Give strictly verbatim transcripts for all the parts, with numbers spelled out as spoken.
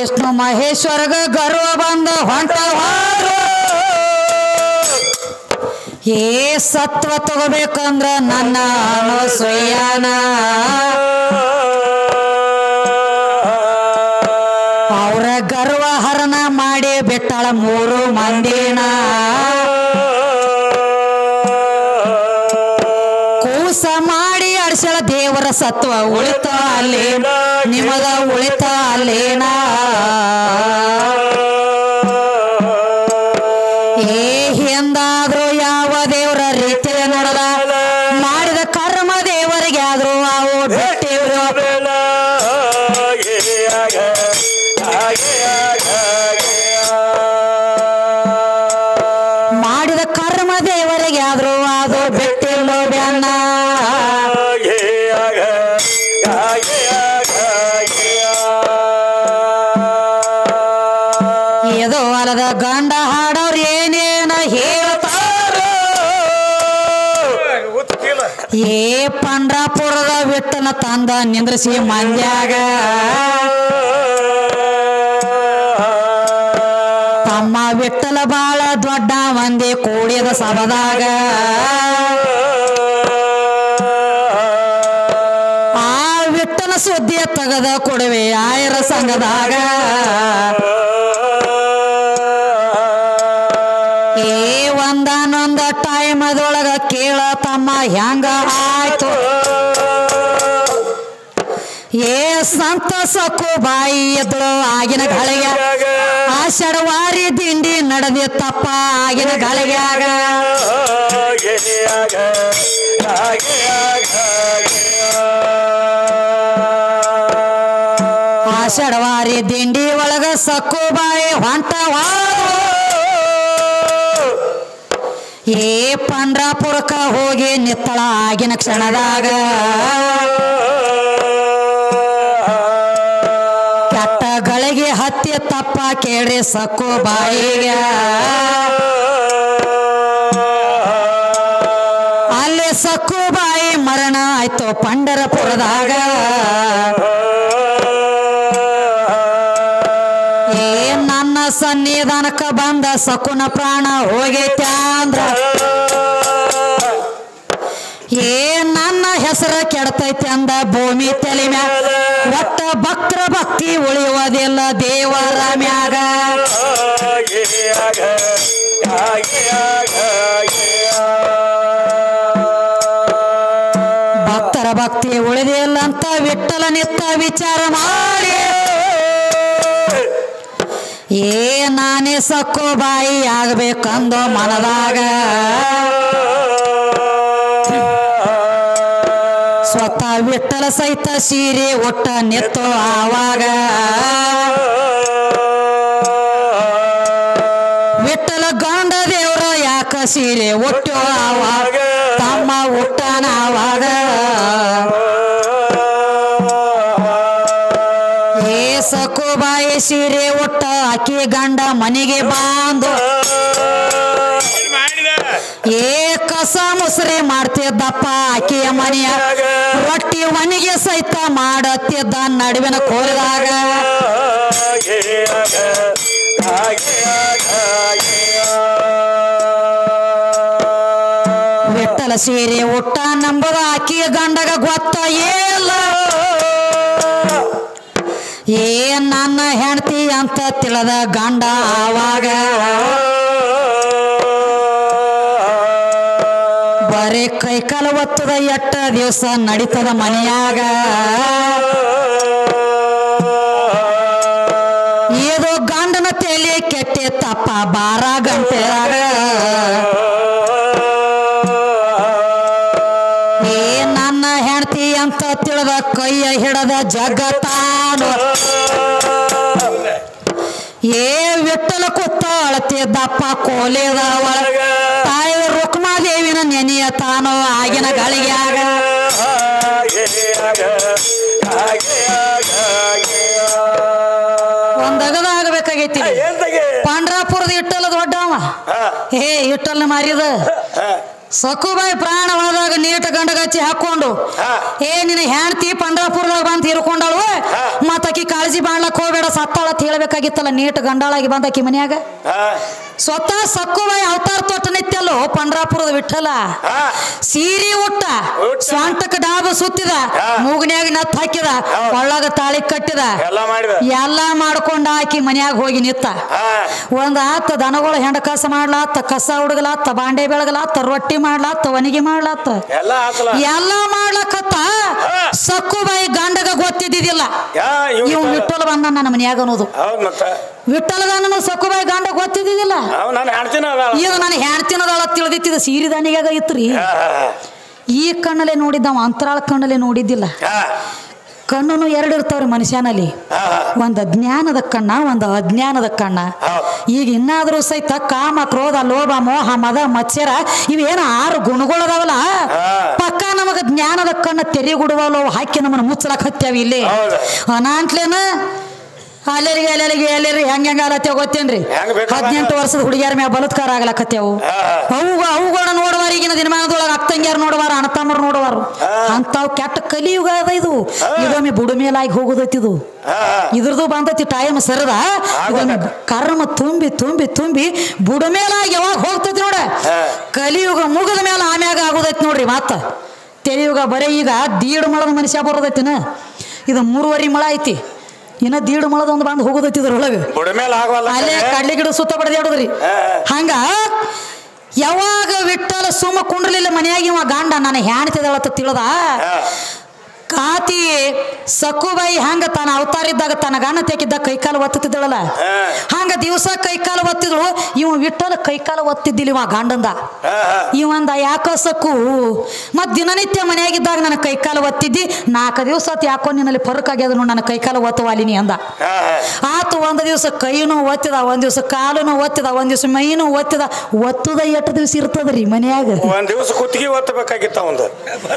ವಿಷ್ಣು ಮಹೇಶ್ವರಗ ಗರ್ವ ಬಂದ ಹೊಂಟವಾರು ಏ ಸತ್ವ ತಗೋಬೇಕಂದ್ರ ನನ್ನ ಅನಸೂಯನ ಅವರ ಗರ್ವ ಹರಣ ಮಾಡಿ ಬಿಟ್ಟಳ ಮೂರು ಮಂದಿನ ಕೂಸ ಮಾಡಿ ಅಡ್ಸಳ ದೇವರ ಸತ್ವ ಉಳಿತ ಅಲ್ಲೇನ ನಿಮಗ ಉಳಿತ ಅಲ್ಲೇನ ಏ ಎಂದಾದ್ರೂ ಯಾವ ದೇವರ ರೀತಿಯ ನಡೆದ ಮಾಡಿದ ಕರ್ಮ ದೇವರಿಗೆ ಆದ್ರೂ ಅವು ಬಿಟ್ಟಿವ್ರು ಮಾಡಿದ ಕರ್ಮ ದೇವರಿಗೆ ಆದ್ರೂ ಅದು ಬಿಟ್ಟಿಲ್ಲೋ ಬ್ಯಾನ್ನ ಇದು ಅಲದ ಗಂಡ ಹಾಡೋರು ಏನೇನ ಹೇಳ್ತಾರ ಏ ಪಂಡ್ರಾಪುರದ ವಿಠ್ಠಲ ತಂದ ನಿಂದ್ರಿಸಿ ಮಂದ್ಯಾಗ ತಮ್ಮ ವಿಠ್ಠಲ ಬಾಳ ದೊಡ್ಡ ಮಂದಿ ಕೂಡಿದ ಸಭದಾಗ ಆ ವಿಠ್ಠಲ ಸುದ್ದಿಯ ತಗದ ಕೊಡುವೆ ಆಯರ ಸಂಘದಾಗ ಏ ಒಂದಾನೊಂದ ಟೈಮ್ ಅದೊಳಗ ಕೇಳ ತಮ್ಮ ಹೆಂಗ ಆಯ್ತು ಏ ಸಂತ ಸಕ್ಕು ಬಾಯಿ ಎದ್ರು ಆಗಿನ ಗಳಿಗೆ ಆಷಾಢವಾರಿ ದಿಂಡಿ ನಡೆದಿತ್ತಪ್ಪ ಆಗಿನ ಗಳಿಗ್ಯಾಗ ಆಷಾಢವಾರಿ ದಿಂಡಿ ಒಳಗ ಸಕ್ಕು ಬಾಯಿ ಹೊಂಟವಾರು ಏ ಪಂಡ್ರಾಪುರಕ್ಕ ಹೋಗಿ ನಿತ್ತಳ ಆಗಿನ ಕ್ಷಣದಾಗ ಕೆಟ್ಟ ಗಳಿಗೆ ಹತ್ತಿ ತಪ್ಪ ಕೇಳಿ ಸಕ್ಕು ಬಾಯಿಗೆ ಅಲ್ಲಿ ಸಕ್ಕು ಬಾಯಿ ಮರಣ ಆಯ್ತು ಪಂಡರಪುರದಾಗ ಏ ನನ್ನ ಸನ್ನಿಧಾನಕ್ಕ ಬಂದ ಸಕುನ ಪ್ರಾಣ ಹೋಗೈತೆ ಅಂದ್ರ ಏ ನನ್ನ ಹೆಸರು ಕೆಡ್ತೈತೆ ಅಂದ ಭೂಮಿ ತಲೆ ಮ್ಯಾಗ ಒಟ್ಟ ಭಕ್ತರ ಭಕ್ತಿ ಉಳಿಯುವುದಿಲ್ಲ ದೇವರ ಮ್ಯಾಗ ಭಕ್ತರ ಭಕ್ತಿ ಉಳಿದಿಲ್ಲ ಅಂತ ವಿಠ್ಠಲ ನಿತ್ತ ವಿಚಾರ ಮಾಡಿ ಏ ನಾನೇ ಸಕ್ಕು ಬಾಯಿ ಆಗಬೇಕಂದು ಮನದಾಗ ಸ್ವತಃ ವಿಠ್ಠಲ ಸಹಿತ ಸೀರೆ ಒಟ್ಟ ನೆತ್ತು ಆವಾಗ ವಿಠ್ಠಲ ಗಂಡ ದೇವ್ರ ಯಾಕ ಸೀರೆ ಒಟ್ಟು ಆವಾಗ ತಮ್ಮ ಹುಟ್ಟನ ಆವಾಗ ಏ ಸಕ್ಕು ಬಾಯಿ ಸೀರೆ ಒಟ್ಟ ಆಕಿ ಗಂಡ ಮನೆಗೆ ಬಾಂದು ಏ ಕಸ ಮುಸ್ರಿ ಮಾಡ್ತಿದ್ದಪ್ಪ ಆಕಿಯ ಮನೆಯ ರೊಟ್ಟಿ ಮನೆಗೆ ಸಹಿತ ಮಾಡತ್ತಿದ್ದ ನಡುವಿನ ಕೋರಿದಾಗ ವಿಠ್ಠಲ ಸೀರೆ ಉಟ್ಟ ನಂಬದ ಆಕಿಯ ಗಂಡಗ ಗೊತ್ತ ಏಲ್ಲ ಏ ನನ್ನ ಹೆಂಡತಿ ಅಂತ ತಿಳಿದ ಗಂಡ ಆವಾಗ ಬರೀ ಕೈ ಕಾಲ ಒತ್ತದ ಎಟ್ಟ ದಿವಸ ನಡೀತದ ಮನೆಯಾಗ ಇದು ಗಂಡನ ತಲೆ ಕೆಟ್ಟಿ ತಪ್ಪ ಬಾರ ಗಂಟೆಯಾಗ ಏ ನನ್ನ ಹೆಂಡತಿ ಅಂತ ತಿಳಿದ ಕೈಯ ಹಿಡದ ಜಗತ್ತಾನು ಏ ವಿಠ್ಠಲ ಕೂತ ಅಳತಿದ್ದಪ್ಪ ಕೋಲೆದ ಒಳಗ ತಾಯಿ ರುಕ್ಮಾದೇವಿನ ನೆನೆಯ ತಾನು ಆಗಿನ ಗಳಿಗ್ಯಾಗ ಒಂದಗದ ಆಗಬೇಕಾಗೈತಿ ಪಂಡ್ರಾಪುರದ ಇಟ್ಟಲ್ಲ ದೊಡ್ಡವ ಏ ಇಟ್ಟಲ್ಲ ಮಾರಿದ ಸಕುಬಾಯಿ ಪ್ರಾಣ ಹೋದಾಗ ನೀಟ ಗಂಡಗಚ್ಚಿ ಹಾಕೊಂಡು ಏ ನಿನ್ನ ಹೆಂಡತಿ ಪಂಡ್ರಾಪುರದಾಗ ಬಂದು ತೀರ್ಕೊಂಡಳು ಮತ್ತಕಿ ಕಾಳಜಿ ಮಾಡ್ಲಕ್ ಹೋಗ್ಬೇಡ ಸತ್ತಾಳ ಅಂತ ಹೇಳ್ಬೇಕಾಗಿತ್ತಲ್ಲ ನೀಟ ಗಂಡಾಳಾಗಿ ಬಂದಕಿ ಮನ್ಯಾಗ ಸ್ವತಃ ಸಕ್ಕುಬಾಯಿ ಅವತಾರ ತೊಟ್ಟ ನಿತ್ಯಲ್ಲೋ ಪಂಡ್ರಾಪುರದ ವಿಠಲ ಸೀರಿ ಉಟ್ಟ ಸ್ವಂಟಕ್ಕೆ ಡಾಬ ಸುತ್ತಿದ ಮೂಗನ್ಯಾಗ ನತ್ ಹಾಕಿದ ಒಳ್ಳಾಗ ತಾಳಿ ಕಟ್ಟಿದ ಎಲ್ಲಾ ಮಾಡ್ಕೊಂಡ ಆಕಿ ಮನ್ಯಾಗ ಹೋಗಿ ನಿತ್ತ ಒಂದ್ ಆತ ದನಗಳು ಹೆಂಡ ಕಸ ಮಾಡ್ಲಾತ್ತ ಕಸ ಹುಡುಗಲಾತ್ತ ಬಾಂಡೆ ಬೆಳಗಲಾತ್ತ ರೊಟ್ಟಿ ಮಾಡ್ಲಾತ್ತ ಒಣಗಿ ಮಾಡ್ಲಾತ್ತ ಎಲ್ಲಾ ಮಾಡ್ಲಕತ್ತ ಸಕ್ಕುಬಾಯಿ ಗಂಡಗ ಗೊತ್ತಿದ್ದಿದ್ದಿಲ್ಲ ಇವ್ ವಿಠಲ ಬಂದ ನನ್ನ ಮನ್ಯಾಗ ಅನ್ನೋದು ವಿಠಲದಾನ ಸಕ್ಕುಬಾಯಿ ಗಂಡ ಗೊತ್ತಿದ್ದಿದ್ದಿಲ್ಲ ಈಗ ನಾನು ಹೆಣ್ತಿನದಳ ತಿಳಿದಿತ್ತಿದ ಸೀರಿ ದಾನಿಗಾಗ ಇತ್ರಿ ಈ ಕಣ್ಣಲ್ಲೇ ನೋಡಿದ್ದವ ಅಂತರಾಳ ಕಣ್ಣಲ್ಲೇ ನೋಡಿದ್ದಿಲ್ಲ ಕಣ್ಣು ಎರಡು ಇರ್ತಾವ್ರಿ ಮನುಷ್ಯನಲ್ಲಿ ಒಂದ್ ಜ್ಞಾನದ ಕಣ್ಣ ಒಂದ್ ಅಜ್ಞಾನದ ಕಣ್ಣ ಈಗ ಇನ್ನಾದ್ರೂ ಸಹಿತ ಕಾಮ ಕ್ರೋಧ ಲೋಭ ಮೋಹ ಮದ ಮತ್ಸರ ಇವೇನ ಆರು ಗುಣಗಳದಾವಲ್ಲ ಪಕ್ಕ ನಮಗ ಜ್ಞಾನದ ಕಣ್ಣ ತೆರೆಗುಡುವಲ್ಲೋ ಹಾಕಿ ನಮ್ಮನ್ನ ಮುಚ್ಚಲಕ್ ಹತ್ಯಾವ ಇಲ್ಲಿ ಅನಾಂಟ್ಲೇನ ಅಲ್ಲರಿಗೆ ಅಲ್ಲರಿಗೆ ಎಲ್ಲರಿ ಹೆಂಗ ಹೆಂಗ ಆಲತ್ತೇವ ಗೊತ್ತೇನ್ರಿ ಹದಿನೆಂಟು ವರ್ಷದ ಹುಡುಗಿಯರ ಮ್ಯಾಗ ಬಲತ್ಕಾರ ಆಗ್ಲಕತ್ತೇವು ಅವು ಅವುಗಳನ್ನ ನೋಡುವಾರ ಈಗಿನ ದಿನಮಾನದೊಳಗ ಅಕ್ಕಂಗ್ಯಾರ ನೋಡುವಾರ ಅಣ್ಣತಮ್ಮರು ನೋಡುವಾರು ಅಂತಾವ್ ಕೆಟ್ಟ ಕಲಿಯುಗ ಅದ ಇದು ಇದೊಮ್ಮೆ ಬುಡುಮೇಲಾಗಿ ಹೋಗುದೈತಿದು ಇದ್ರದ್ದು ಬಂದತಿ ಟೈಮ್ ಸರದ ಇದೊಮ್ಮೆ ಕರ್ಮ ತುಂಬಿ ತುಂಬಿ ತುಂಬಿ ಬುಡುಮೇಲಾಗಿ ಯಾವಾಗ ಹೋಗ್ತೈತಿ ನೋಡ ಕಲಿಯುಗ ಮುಗದ ಮೇಲೆ ಆಮ್ಯಾಗ ಆಗುದೈತಿ ನೋಡ್ರಿ ಮತ್ತ ತೆಲಿಯುಗ ಬರೀ ಈಗ ದೀಡ್ ಮಳದ ಮನುಷ್ಯ ಬರೋದೈತಿನ ಇದು ಮೂರುವರೆ ಮಳ ಐತಿ ಇನ್ನ ದೀಡ್ ಮೊಳದ ಒಂದು ಬಂದು ಹೋಗೋದತ್ತಿದ್ರೊಳಗ ಅಲ್ಲೇ ಕಡ್ಲಿ ಗಿಡ ಸುತ್ತ ಬಡದಾಡುದ್ರಿ ಹಂಗ ಯಾವಾಗ ವಿಠಲ ಸುಮ್ಮ ಕುಂಡ್ರಲಿಲ್ಲ ಮನೆಯಾಗಿ ಇವ ಗಂಡ ನಾನು ಹೆಣ್ತಿದಳತ್ತ ತಿಳಿದ ಕಾತಿ ಸಕ್ಕುಬಾಯಿ ಹಂಗ ತಾನ ಅವತಾರ ಇದ್ದಾಗ ತನ್ನ ಗಂಡ ತೆಗಿದ್ದಾಗ ಕೈಕಾಲು ಒತ್ತುತ್ತಿದ್ದಳಲ್ಲ ಹಂಗ ದಿವಸ ಕೈಕಾಲು ಒತ್ತಿದ್ಳು ಇವ ವಿಠಲ ಕೈಕಾಲು ಒತ್ತಿದ್ದಿಲ್ಲ ಇವ ಗಂಡಂದ ಇವಂದ ಯಾಕೋ ಸಕ್ಕು ಮತ್ ದಿನನಿತ್ಯ ಮನೆಯಾಗಿದ್ದಾಗ ನನ್ನ ಕೈಕಾಲು ಒತ್ತಿದ್ದಿ ನಾಲ್ಕು ದಿವಸ ಯಾಕೋ ನಿನ್ನಲ್ಲಿ ಫರಕ್ ಆಗ್ಯದ ನನ್ನ ಕೈಕಾಲು ಒತ್ತವಾಲಿನಿ ಅಂದ ಆತು ಒಂದ್ ದಿವಸ ಕೈನೂ ಒತ್ತಿದ ಒಂದ್ ದಿವಸ ಕಾಲುನು ಒತ್ತಿದ ಒಂದ್ ದಿವಸ ಮೈನು ಒತ್ತಿದ ಒತ್ತುದ ಎಷ್ಟು ದಿವಸ ಇರ್ತದ್ರಿ ಮನೆಯಾಗ ಒಂದ್ ದಿವಸ ಕುತ್ತಿಗೆ ಒತ್ತಬೇಕಾಗಿತ್ತ ಒಂದು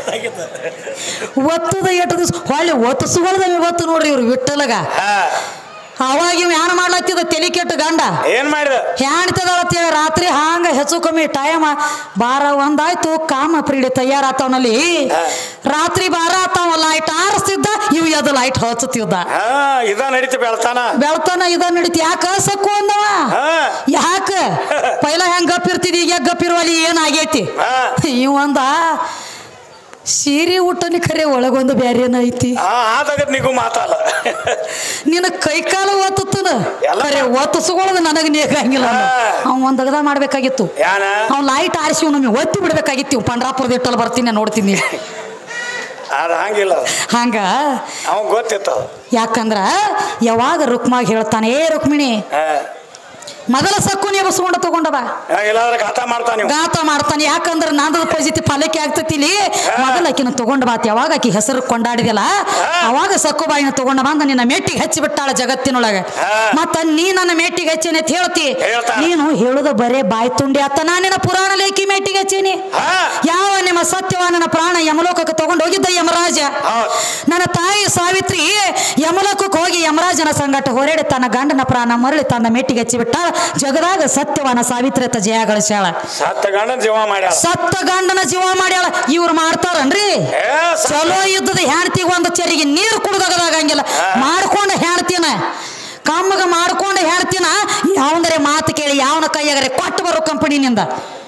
ಒತ್ತುದ ಎಷ್ಟು ದಿವಸ ಹೊಳ್ಳಿ ಒತ್ತಸುಗಳದ ಇವತ್ತು ನೋಡ್ರಿ ಇವ್ರು ವಿಠಲಗ ಅವಾಗ ಇವ್ ಏನ್ ಮಾಡ್ಲತ್ತಿದ ತಲೆ ಕೆಟ್ಟ ಗಂಡ ಏನ್ ಮಾಡಿದ ಹೆಣ್ತದಳತ್ತೇಳಿ ರಾತ್ರಿ ಹಾಂಗ ಹೆಚ್ಚು ಕಮ್ಮಿ ಟೈಮ್ ಬಾರ ಒಂದಾಯ್ತು ಕಾಮ ಪ್ರೀಡೆ ತಯಾರಾತವನಲ್ಲಿ ರಾತ್ರಿ ಬಾರ ಆತಾವ ಲೈಟ್ ಆರಿಸ್ತಿದ್ದ ಇವ್ ಎದು ಲೈಟ್ ಹಚ್ಚುತ್ತಿದ್ದ ಇದ ನಡೀತಿ ಬೆಳ್ತಾನ ಬೆಳ್ತಾನ ಇದ ನಡೀತಿ ಯಾಕ ಸಕ್ಕು ಅಂದವ ಯಾಕ ಪೈಲ ಹೆಂಗ್ ಗಪ್ಪಿರ್ತಿದ್ ಈಗ ಗಪ್ಪಿರುವಲ್ಲಿ ಏನಾಗೈತಿ ಇವ್ ಅಂದ ಸೀರೆ ಊಟನಿ ಖರೆ ಒಳಗೊಂದು ಬ್ಯಾರೇನ ಐತಿ ನಿಗೂ ಮಾತಲ್ಲ ನಿನ್ನ ಕೈಕಾಲ ಒತ್ತುತ್ತನ ಖರೆ ಒತ್ತಿಸ್ಕೊಳ್ಳೋದು ನನಗೆ ನೇಗಂಗಿಲ್ಲ ಅವ್ ಒಂದ್ ಅಗದ ಮಾಡ್ಬೇಕಾಗಿತ್ತು ಅವ್ ಲೈಟ್ ಆರಿಸಿ ನಮಗೆ ಒತ್ತಿ ಬಿಡ್ಬೇಕಾಗಿತ್ತು ಪಂಡ್ರಾಪುರದ ಇಟ್ಟಲ್ಲಿ ಬರ್ತೀನಿ ನೋಡ್ತೀನಿ ಹಂಗಿಲ್ಲ ಹಂಗ ಅವ್ ಗೊತ್ತಿತ್ತು ಯಾಕಂದ್ರ ಯಾವಾಗ ರುಕ್ಮಾಗ ಹೇಳ್ತಾನೆ ಏ ರುಕ್ಮಿಣಿ ಮೊದಲ ಸಕ್ಕು ನೀವು ಬಸ್ಕೊಂಡ ತಗೊಂಡವ ಗಾತ ಮಾಡ್ತಾನೆ ಗಾತ ಮಾಡ್ತಾನೆ ಯಾಕಂದ್ರೆ ನಂದು ಪಜಿತಿ ಫಲಕ್ಕೆ ಆಗ್ತತಿ ಇಲ್ಲಿ ಮೊದಲ ಆಕಿನ ತಗೊಂಡ ಬಾತ್ ಯಾವಾಗ ಆಕಿ ಹೆಸರು ಕೊಂಡಾಡಿದಲ್ಲ ಅವಾಗ ಸಕ್ಕುಬಾಯಿನ ತಗೊಂಡ ಬಂದ ನಿನ್ನ ಮೆಟ್ಟಿಗೆ ಹಚ್ಚಿ ಬಿಟ್ಟಾಳ ಜಗತ್ತಿನೊಳಗ ಮತ್ತ ನೀ ನನ್ನ ಮೆಟ್ಟಿಗೆ ಹಚ್ಚೇನಿ ಅಂತ ಹೇಳ್ತಿ ನೀನು ಹೇಳುದ ಬರೇ ಬಾಯಿ ತುಂಡಿ ಅತ್ತ ನಾ ನಿನ್ನ ಪುರಾಣ ಲೇಖಿ ಮೆಟ್ಟಿಗೆ ಹಚ್ಚೇನಿ ಯಾವ ನಿಮ್ಮ ಸತ್ಯವಾನನ ಪ್ರಾಣ ಯಮಲೋಕಕ್ಕೆ ತಗೊಂಡು ಹೋಗಿದ್ದ ಯಮರಾಜ ನನ್ನ ತಾಯಿ ಸಾವಿತ್ರಿ ಯಮಲೋಕಕ್ಕೆ ಹೋಗಿ ಯಮರಾಜನ ಸಂಗಟ ಹೊರಡಿ ತನ್ನ ಗಂಡನ ಪ್ರಾಣ ಮರಳಿ ತನ್ನ ಮೆಟ್ಟಿಗೆ ಹಚ್ಚಿ ಬಿಟ್ಟಾಳ ಜಗದಾಗ ಸತ್ಯವನ ಸಾವಿತ್ರಿ ಅಂತ ಜಯ ಗಳಿಸ್ಯಾಳ ಸತ್ತ ಗಂಡನ ಜೀವ ಮಾಡ್ಯಾಳ ಸತ್ತ ಗಂಡನ ಜೀವ ಮಾಡ್ಯಾಳ ಇವ್ರು ಮಾಡ್ತಾರನ್ರಿ ಚಲೋ ಇದ್ದದ ಹೆಣ್ತಿಗೆ ಒಂದು ಚರಿಗೆ ನೀರು ಕುಡ್ದಾಗದಾಗಂಗಿಲ್ಲ ಮಾಡ್ಕೊಂಡ ಹೆಣ್ತಿನ ಕಮ್ಮಗ ಮಾಡ್ಕೊಂಡ ಹೆಣ್ತಿನ ಯಾವಂದರೆ ಮಾತು ಕೇಳಿ ಯಾವನ ಕೈಯಾಗರೆ ಕೊಟ್ಟು ಬರೋ ಕಂಪನಿನಿಂದ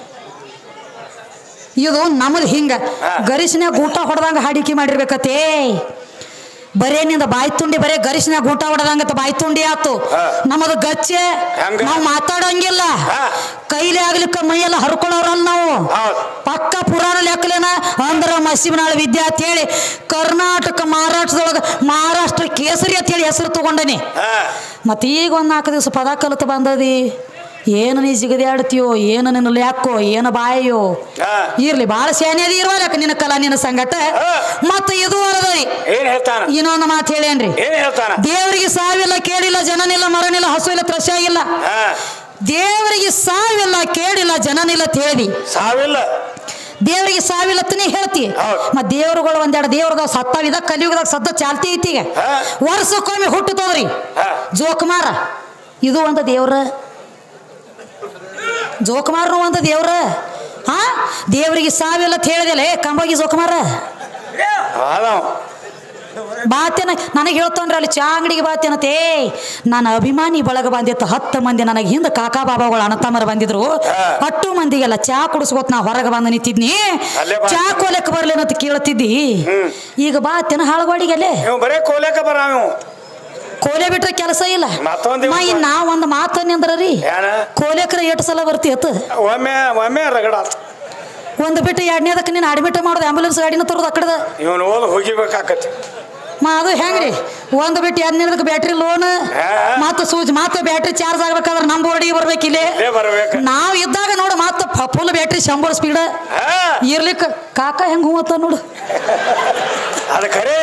ಇದು ನಮ್ಮದು ಹಿಂಗ ಗರಿಷ್ನ್ಯಾಗ ಊಟ ಹೊಡೆದಂಗ ಹಾಡಿಕೆ ಮಾಡಿರ್ಬೇಕತ್ತೇ ಬರೇ ನಿಂದ ಬಾಯಿ ತುಂಡಿ ಬರೇ ಗರಿಷ್ನ್ಯಾಗ ಊಟ ಹೊಡೆದಂಗತ್ತ ಬಾಯಿ ತುಂಡಿ ಆತು ನಮ್ಮದು ಗಚ್ಚೆ ನಾವು ಮಾತಾಡಂಗಿಲ್ಲ ಕೈಲಿ ಆಗ್ಲಿಕ್ಕ ಮೈಯೆಲ್ಲ ಹರ್ಕೊಳ್ಳೋರಲ್ಲ ನಾವು ಪಕ್ಕ ಪುರಾಣ ಲೆಕ್ಕಲೇನ ಅಂದ್ರ ಮಸೀಬನಾಳ ವಿದ್ಯಾ ಅಂತ ಹೇಳಿ ಕರ್ನಾಟಕ ಮಹಾರಾಷ್ಟ್ರದೊಳಗ ಮಹಾರಾಷ್ಟ್ರ ಕೇಸರಿ ಅಂತ ಹೇಳಿ ಹೆಸರು ತಗೊಂಡನಿ ಮತ್ತ ಈಗ ಒಂದ್ ನಾಲ್ಕು ದಿವಸ ಪದ ಕಲಿತು ಬಂದದಿ ಏನು ನೀ ಜಿಗದಿ ಆಡ್ತೀಯೋ ಏನು ನಿನ್ನ ಲ್ಯಾಕೋ ಏನು ಬಾಯೋ ಇರ್ಲಿ ಬಾಳ ಶಾನ್ಯದಿ ಇರ್ವಾಲಕ್ಕ ನಿನ್ನ ಕಲಾ ನಿನ್ನ ಸಂಗಟ ಮತ್ತ ಇದು ಅರದರಿ ಇನ್ನೊಂದು ಮಾತು ಹೇಳೇನ್ರಿ ದೇವರಿಗೆ ಸಾವಿಲ್ಲ ಕೇಳಿಲ್ಲ ಜನನಿಲ್ಲ ಮರನಿಲ್ಲ ಹಸು ಇಲ್ಲ ತ್ರಶ ಇಲ್ಲ ದೇವರಿಗೆ ಸಾವಿಲ್ಲ ಕೇಳಿಲ್ಲ ಜನನಿಲ್ಲ ತಿಳಿದಿ ಸಾವಿಲ್ಲ ದೇವರಿಗೆ ಸಾವಿಲ್ಲತ್ತನೇ ಹೇಳ್ತಿ ಮತ್ ದೇವ್ರುಗಳು ಒಂದೆರಡು ದೇವ್ರದಾಗ ಸತ್ತಾವಿದಾಗ ಕಲಿಯುಗದಾಗ ಸದ್ದ ಚಾಲ್ತಿ ಐತಿ ಈಗ ವರ್ಷಕ್ಕೊಮ್ಮೆ ಹುಟ್ಟುತ್ತದ್ರಿ ಜೋಕುಮಾರ ಇದು ಒಂದು ದೇವ್ರ ಜೋಕುಮಾರನು ಒಂದು ದೇವ್ರ ಹಾ ದೇವರಿಗೆ ಸಾವಿಲ್ಲ ಹೇಳಿದೆಲ್ಲ ಕಂಬೋಗಿ ಸೋಕುಮಾರ ಅದಾವ ಬಾತೇನ ನನಗೆ ಹೇಳ್ತಂದ್ರೆ ಅಲ್ಲಿ ಚಾ ಅಂಗಡಿಗೆ ಬಾತೇನತೆ ನಾನು ಅಭಿಮಾನಿ ಬಳಗ ಬಂದಿತ್ತು ಹತ್ತು ಮಂದಿ ನನಗೆ ಹಿಂದೆ ಕಾಕಾ ಬಾಬಾಗಳು ಅಣ್ಣತಮ್ಮರು ಬಂದಿದ್ರು ಹತ್ತು ಮಂದಿಗೆಲ್ಲ ಚಾ ಕುಡಿಸ್ಕೊತ್ ನಾ ಹೊರಗೆ ಬಂದು ನಿಂತಿದ್ನಿ ಚಾ ಕೋಲಕ್ಕೆ ಬರ್ಲೇನಂತ ಕೇಳ್ತಿದ್ದಿ ಈಗ ಬಾತೇನ ಹಾಳಗೋಡಿಗೆ ಅಲ್ಲೇ ಬರೇ ಕೋಲೆಕ ಬರ ಕೋಲೆ ಬಿಟ್ರೆ ಕೆಲಸ ಇಲ್ಲ ನಾ ಒಂದು ಮಾತನ್ನಿ ಅಂದ್ರ ರೀ ಕೋಲೆಕ್ರ ಎಷ್ಟು ಸಲ ಬರ್ತೀಯತ್ ಒಮ್ಮೆ ಒಮ್ಮೆ ರಗಡ ಒಂದು ಬಿಟ್ಟು ಎರಡನೇದಕ್ಕೆ ನೀನು ಅಡ್ಮಿಟ್ ಮಾಡೋದು ಆಂಬುಲೆನ್ಸ್ ಗಾಡಿನ ತರೋದು ಆ ಕಡೆದ ಇವನು ಓದ್ ಹೋಗಿಬೇಕಾಕತಿ ಮಾ ಅದು ಹೆಂಗ್ರಿ ಒಂದು ಬಿಟ್ಟು ಎರಡನೇದಕ್ಕೆ ಬ್ಯಾಟ್ರಿ ಲೋನ್ ಮತ್ತು ಸೂಜ್ ಮತ್ತೆ ಬ್ಯಾಟ್ರಿ ಚಾರ್ಜ್ ಆಗ್ಬೇಕಾದ್ರೆ ನಮ್ಮ ಬೋರ್ಡಿಗೆ ಬರ್ಬೇಕಿಲ್ಲೇ ನಾವ್ ಇದ್ದಾಗ ನೋಡು ಮತ್ತೆ ಫುಲ್ ಬ್ಯಾಟ್ರಿ ಶಂಬರ್ ಸ್ಪೀಡ್ ಇರ್ಲಿಕ್ಕೆ ಕಾಕ ಹೆಂಗ್ ಹೂವತ್ತ ನೋಡು ಅದು ಖರೆ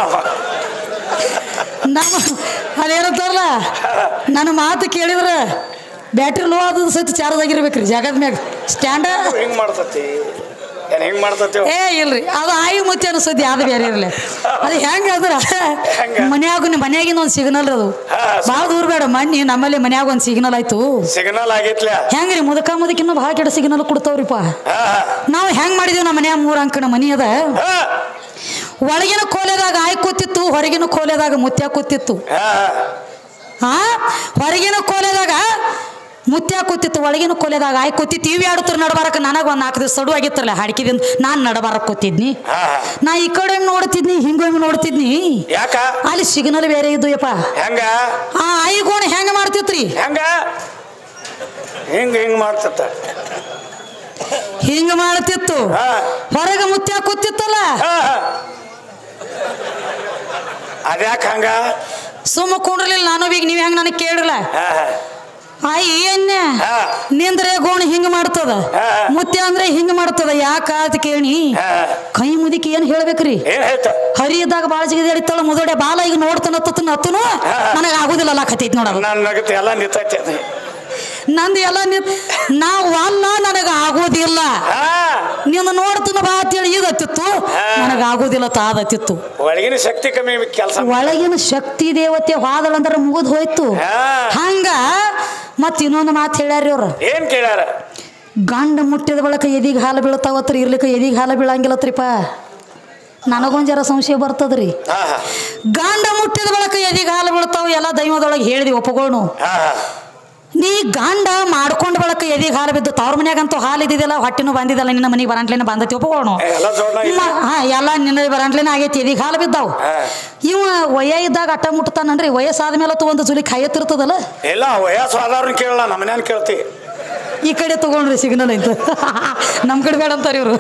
ನಮ್ಮ ಅದೇನಂತಾರಲ್ಲ ನನ್ನ ಮಾತು ಕೇಳಿದ್ರೆ ಬ್ಯಾಟ್ರಿ ಲೋ ಆದ ಸಹಿತ ಚಾರ್ಜ್ ಆಗಿರ್ಬೇಕ್ರಿ ಜಾಗದ ಮ್ಯಾಗ ಸ್ಟ್ಯಾಂಡ ಹೆಂಗ್ ಮಾಡ್ತತಿ ಹೆಂಗ್ ಮಾಡ್ತತಿ ಏ ಇಲ್ರಿ ಅದು ಆಯಿ ಮುತ್ತಿ ಅನಿಸ್ತೈತಿ ಅದು ಬೇರೆ ಇರಲಿ ಅದು ಹೆಂಗ ಅದ್ರ ಮನ್ಯಾಗ ಮನ್ಯಾಗಿನ ಒಂದು ಸಿಗ್ನಲ್ ಅದು ಭಾಳ ದೂರ ಬೇಡ ಮಣ್ಣಿ ನಮ್ಮಲ್ಲಿ ಮನ್ಯಾಗ ಒಂದು ಸಿಗ್ನಲ್ ಆಯ್ತು ಸಿಗ್ನಲ್ ಆಗಿತ್ಲ ಹೆಂಗ್ರಿ ಮುದಕ ಮುದಕಿನ್ನ ಭಾಳ ಕೆಡ ಸಿಗ್ನಲ್ ಕೊಡ್ತಾವ್ರಿಪ್ಪ ನಾವು ಹೆಂಗ್ ಮಾಡಿದೀವಿ ನಮ್ಮ ಮನ್ಯಾಗ ಮೂರ್ ಅಂಕಣ ಮನಿ ಅದ ಒಳಗಿನ ಕೋಲೆದಾಗ ಆಯ್ ಕೂತಿತ್ತು ಹೊರಗಿನ ಕೋಲೆದಾಗ ಮುತ್ಯ ಕೂತಿತ್ತು ಹಾ ಹೊರಗಿನ ಕೋಲೆದಾಗ ಮುತ್ಯ ಕೂತಿತ್ತು ಒಳಗಿನ ಕೊಲೆದಾಗ ಆಯ್ ಕೂತಿತ್ತು ಇವಿ ಆಡುತ್ತರ ನಡಬಾರಕ ನನಗೆ ಒಂದು ನಾಲ್ಕು ದಿವಸ ಸಡು ಆಗಿತ್ತಲ್ಲ ಹಾಡ್ಕಿದಿಂದ ನಾನು ನಡಬಾರಕ್ ಕೂತಿದ್ನಿ ನಾ ಈ ಕಡೆ ನೋಡ್ತಿದ್ನಿ ಹಿಂಗೊಮ್ಮೆ ನೋಡ್ತಿದ್ನಿ ಯಾಕ ಅಲ್ಲಿ ಸಿಗ್ನಲ್ ಬೇರೆ ಇದ್ದು ಯಪ್ಪ ಹೆಂಗ ಆ ಆಯಿಗೋಣ ಹೆಂಗ ಮಾಡ್ತಿತ್ರಿ ಹೆಂಗ ಹಿಂಗ ಹಿಂಗ ಮಾಡ್ತಿತ್ತ ಹಿಂಗ ಮಾಡ್ತಿತ್ತು ಹೊರಗೆ ಮುತ್ಯ ಕೂತಿತ್ತಲ್ಲ ಅದ್ಯಾಕ ಹಂಗ ಸುಮ್ಮ ಕುಂಡ್ರಲಿಲ್ಲ ನಾನು ಈಗ ನೀವ್ ಹೆಂಗ ನನಗೆ ಕೇಳಿಲ್ಲ ಆಯ್ ಏನ್ಯ ನಿಂದ್ರೆ ಗೋಣ ಹಿಂಗ ಮಾಡ್ತದ ಮುತ್ಯ ಅಂದ್ರೆ ಹಿಂಗ ಮಾಡ್ತದ ಯಾಕ ಅಂತ ಕೇಳಿ ಕೈ ಮುದಿಕಿ ಏನ್ ಹೇಳ್ಬೇಕ್ರಿ ಹರಿ ಇದ್ದಾಗ ಬಾಳ ಜಿಗದಿ ಅಡಿತಾಳ ಮುದೋಡೆ ಬಾಲ ಈಗ ನೋಡ್ತಾನ ಹತ್ತನು ನನಗ ಆಗುದಿಲ್ಲ ಅಲ್ಲಕತ್ತೈತಿ ನೋಡ ನಂದು ಎಲ್ಲ ನಾವು ಅಲ್ಲ ನನಗ ಆಗೋದಿಲ್ಲ ನೀನು ನೋಡ್ತಾನ ಬಾ ಅಂತೇಳಿ ಇದತ್ತಿತ್ತು ನನಗ ಆಗೋದಿಲ್ಲ ತಾದತ್ತಿತ್ತು ಒಳಗಿನ ಶಕ್ತಿ ಕಮ್ಮಿ ಕೆಲಸ ಒಳಗಿನ ಶಕ್ತಿ ದೇವತೆ ವಾದಳಂದ್ರ ಮುಗಿದ್ ಹೋಯ್ತು ಹಂಗ ಮತ್ ಇನ್ನೊಂದು ಮಾತು ಹೇಳ್ಯಾರ ಇವ್ರ ಏನ್ ಕೇಳ್ಯಾರ ಗಂಡ ಮುಟ್ಟಿದ ಬಳಕ ಎದಿಗೆ ಹಾಲು ಬೀಳ್ತಾವತ್ರಿ ಇರ್ಲಿಕ್ಕೆ ಎದಿಗೆ ಹಾಲು ಬೀಳಂಗಿಲ್ಲತ್ರಿಪ್ಪ ನನಗೊಂದ್ ಜರ ಸಂಶಯ ಬರ್ತದ್ರಿ ಗಂಡ ಮುಟ್ಟಿದ ಬಳಕ ಎದಿಗೆ ಹಾಲು ಬೀಳ್ತಾವ ಎಲ್ಲ ದೈವದೊಳಗೆ ಹೇಳಿದ್ವಿ ಒಪ್ಪಗೋಣು ನೀ ಗಂಡ ಮಾಡ್ಕೊಂಡ್ ಬಳಕ ಎದಿಗೆ ಹಾಲು ಬಿದ್ದು ತವ್ರ ಮನ್ಯಾಗಂತೂ ಹಾಲು ಇದ್ದಿದ್ದಲ್ಲ ಹೊಟ್ಟಿನೂ ಬಂದಿದ್ದಲ್ಲ ನಿನ್ನ ಮನೆಗೆ ಬರಂಟ್ಲೇನ ಬಂದತಿ ಒಪ್ಪಗೋಣು ಹಾ ಎಲ್ಲ ನಿನ್ನ ಬರಂಟ್ಲೇನ ಆಗೈತಿ ಎದಿಗೆ ಹಾಲು ಬಿದ್ದಾವ್ ಇವ ವಯ ಇದ್ದಾಗ ಅಟ್ಟ ಮುಟ್ತಾನನ್ರಿ ವಯಸ್ಸಾದ ಮೇಲೆ ಒಂದು ಜುಲಿ ಕಾಯತ್ತಿರ್ತದಲ್ಲ ಎಲ್ಲ ವಯಸ್ಸು ಆದವ್ರನ್ನ ಕೇಳಲ್ಲ ನಮ್ಮನ್ಯಾನ್ ಕೇಳ್ತಿ ಈ ಕಡೆ ತಗೊಂಡ್ರಿ ಸಿಗ್ನಲ್ ಅಂತ ನಮ್ ಕಡೆ ಬೇಡ ಅಂತಾರ ಇವ್ರು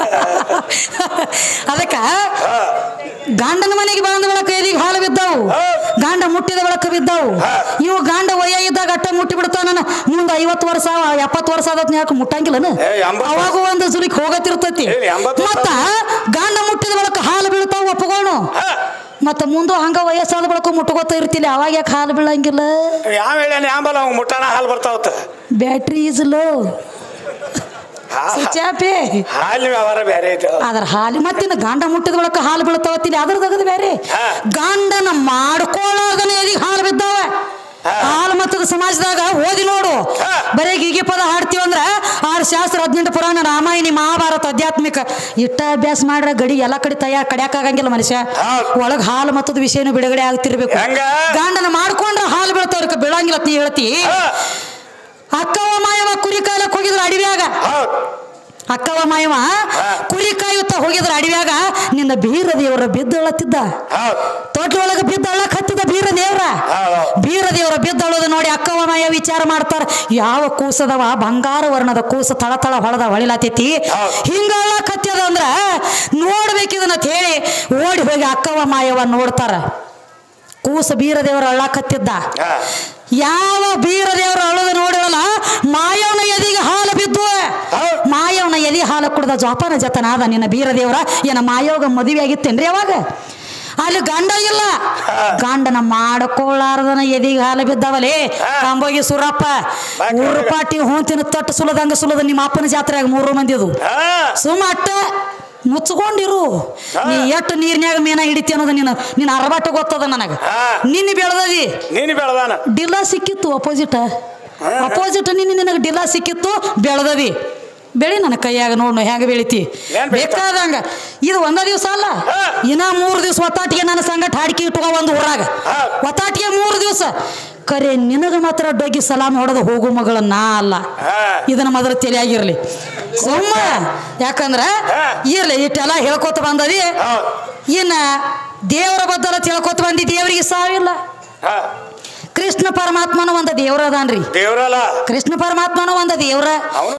ಅದಕ್ಕ ಗಂಡನ ಮನೆಗೆ ಬಂದ ಬಳಕ ಎದಿಗೆ ಹಾಲು ಬಿದ್ದಾವು ಗಂಡ ಮುಟ್ಟಿದ ಬಳಕ ಬಿದ್ದಾವು ಇವು ಗಂಡ ವಯ ಇದ್ದಾಗ ಅಟ್ಟ ಮುಟ್ಟಿ ಬಿಡ್ತಾನ ಮುಂದ ಐವತ್ತು ವರ್ಷ ಎಪ್ಪತ್ತು ವರ್ಷ ಆದತ್ ಯಾಕೆ ಮುಟ್ಟಂಗಿಲ್ಲನ ಅವಾಗ ಒಂದು ಸುಲಿಕ್ ಹೋಗತಿರ್ತೈತಿ ಮತ್ತ ಗಂಡ ಮುಟ್ಟಿದ ಬಳಕ ಹಾಲು ಬೀಳ್ತಾವ ಒಪ್ಪಗೋಣು ಮತ್ತ ಮುಂದೆ ಹಂಗ ವಯಸ್ಸಾದ ಬಳಕ ಮುಟ್ಕೋತ ಇರ್ತಿಲ್ಲ ಅವಾಗ ಯಾಕೆ ಹಾಲು ಬೀಳಂಗಿಲ್ಲ ಯಾವ ಹೇಳ ಯಾಂಬಲ್ಲ ಮುಟ್ಟಾಣ ಹಾಲು ಬರ್ತಾವತ್ತ ಬ್ಯಾಟ್ರಿ ಈಸ್ ಲೋ ಹಾಲು ವ್ಯವಹಾರ ಬೇರೆ ಐತೆ ಅದ್ರ ಹಾಲು ಮತ್ತಿನ ಗಂಡ ಮುಟ್ಟಿದ ಬಳಕ ಹಾಲು ಬೀಳ್ತಾವತ್ತಿಲ್ಲ ಅದ್ರ ತಗದು ಬೇರೆ ಗಂಡನ ಮಾಡ್ಕೊಳ್ಳೋದನ್ನ ಎದಿಗೆ ಹಾಲು ಬಿದ್ದಾವ ಹಾಲು ಮತ್ತದ ಸಮಾಜದಾಗ ಓದಿ ನೋಡು ಬರೀ ಗೀಗೆ ಪದ ಹಾಡ್ತೀವಿ ಅಂದ್ರ ಆರು ಶಾಸ್ತ್ರ ಹದಿನೆಂಟು ಪುರಾಣ ರಾಮಾಯಣಿ ಮಹಾಭಾರತ ಆಧ್ಯಾತ್ಮಿಕ ಇಟ್ಟ ಅಭ್ಯಾಸ ಮಾಡ್ರ ಗಡಿ ಎಲ್ಲಾ ಕಡೆ ತಯಾರ ಕಡಿಯಾಕ ಆಗಂಗಿಲ್ಲ ಮನುಷ್ಯ ಒಳಗ್ ಹಾಲು ಮತ್ತದ ವಿಷಯನು ಬಿಡುಗಡೆ ಆಗ್ತಿರ್ಬೇಕು ಗಂಡನ ಮಾಡ್ಕೊಂಡ್ರ ಹಾಲು ಬೀಳ್ತಾವ್ರ ಬೀಳಂಗಿಲ್ಲ ನೀ ಹೇಳ್ತಿ ಅಕ್ಕವ ಮಾಯವ ಕುರಿ ಕಾಯಲಕ್ ಹೋಗಿದ್ರ ಅಡಿವ್ಯಾಗ ಅಕ್ಕವ ಮಾಯವ ಕುರಿ ಕಾಯುತ್ತ ಹೋಗಿದ್ರ ಅಡಿವ್ಯಾಗ ನಿನ್ನ ಬೀರ ದೇವರ ಬಿದ್ದಳತ್ತಿದ್ದ ತೋಟದೊಳಗ ಬಿದ್ದ ಅಳಕ್ ಹತ್ತಿದ ಬೀರ ದೇವ್ರ ಬೀರ ದೇವರ ಬಿದ್ದಳೋದು ನೋಡಿ ಅಕ್ಕವ ಮಾಯ ವಿಚಾರ ಮಾಡ್ತಾರ ಯಾವ ಕೂಸದವ ಬಂಗಾರ ವರ್ಣದ ಕೂಸ ತಳ ತಳ ಹೊಳದ ಹೊಳಿಲಾತೈತಿ ಹಿಂಗ ಅಳಕ್ ಹತ್ತದ ಅಂದ್ರ ನೋಡ್ಬೇಕಿದನ್ನ ಹೇಳಿ ಓಡಿ ಹೋಗಿ ಅಕ್ಕವ ಮಾಯವ ನೋಡ್ತಾರ ಕೂಸ ಬೀರ ದೇವರ ಅಳಕ್ ಹತ್ತಿದ್ದ ಯಾವ ಬೀರ ದೇವರ ಅಳದ ನೋಡಿರಲ್ಲ ಮಾಯವನ ಎದಿಗೆ ಹಾಲು ಬಿದ್ದು ಮಾಯವನ ಎದಿ ಹಾಲು ಕುಡ್ದ ಜೋಪಾನ ಜತನಾದ ನಿನ್ನ ಬೀರ ದೇವರ ಏನ ಮಾಯೋಗ ಮದುವೆ ಆಗಿತ್ತೇನ್ರಿ ಅವಾಗ ಅಲ್ಲಿ ಗಂಡ ಇಲ್ಲ ಗಂಡನ ಮಾಡ್ಕೊಳ್ಳಾರ್ದನ ಎದಿಗೆ ಹಾಲು ಬಿದ್ದಾವಲೇ ಕಂಬೋಗಿ ಸುರಪ್ಪ ಊರು ಪಾಟಿ ಹೊಂತಿನ ತಟ್ಟು ಸುಲದಂಗ ಸುಲದ ನಿಮ್ಮ ಅಪ್ಪನ ಜಾತ್ರೆಯಾಗ ಮೂರು ಮಂದಿದು ಸುಮ್ಮ ಅಟ್ಟ ಮುಚ್ಕೊಂಡಿರು ನೀ ಎಷ್ಟು ನೀರ್ನ್ಯಾಗ ಮೀನ ಹಿಡಿತಿ ಅನ್ನೋದು ನೀನು ನಿನ್ನ ಅರಬಾಟ ಗೊತ್ತದ ನನಗ ನಿನ್ನ ಬೆಳೆದದಿ ನೀನು ಬೆಳೆದಾನ ಡಿಲ್ಲಾ ಸಿಕ್ಕಿತ್ತು ಅಪೋಸಿಟ್ ಅಪೋಸಿಟ್ ನಿನ್ನ ನಿನಗೆ ಡಿಲ್ಲಾ ಸಿಕ್ಕಿತ್ತು ಬೆಳೆದದಿ ಬೆಳಿ ನನ್ನ ಕೈಯಾಗ ನೋಡ್ ಹೆಂಗ ಬೆಳಿತಿ ಏನ್ ಬೆಳಿತಾವ್? ಬೇಕಾದಂಗ ಇದು ಒಂದ ದಿವಸ ಅಲ್ಲ ಹಾ. ಇನ್ನ ಮೂರು ದಿವಸ ಒತ್ತಾಟಿಗೆ ನನ್ನ ಸಂಗಟ ಹಾಡಿಕೆ ಇಟ್ಕೋ ಒಂದು ಊರಾಗ ಹಾ. ಒತ್ತಾಟಿಗೆ ಮೂರು ದಿವಸ ಕರೆ ನಿನಗ ಮಾತ್ರ ಡೊಗ್ಗಿ ಸಲಾಮ್ ಹೊಡೆದು ಹೋಗು ಮಗಳ ನಾ ಅಲ್ಲ ಹಾ. ಇದನ್ನ ಮೊದಲ ತಲೆಯಾಗಿರ್ಲಿ ಸುಮ್ಮ ಯಾಕಂದ್ರ ಹಾ. ಇರ್ಲಿ ಇಟ್ಟೆಲ್ಲ ಹೇಳ್ಕೊತ ಬಂದದಿ ಹೌದ್. ಇನ್ನ ದೇವರ ಬದ್ದಲ ತಿಳ್ಕೊತ ಬಂದಿ ದೇವರಿಗೆ ಸಾವಿಲ್ಲ ಹಾ. ಕೃಷ್ಣ ಪರಮಾತ್ಮನ ಒಂದು ದೇವ್ರ ಅದಾನ್ರಿ ದೇವ್ರಲ್ಲ ಕೃಷ್ಣ ಪರಮಾತ್ಮನ ಒಂದು ದೇವ್ರ ಅವನು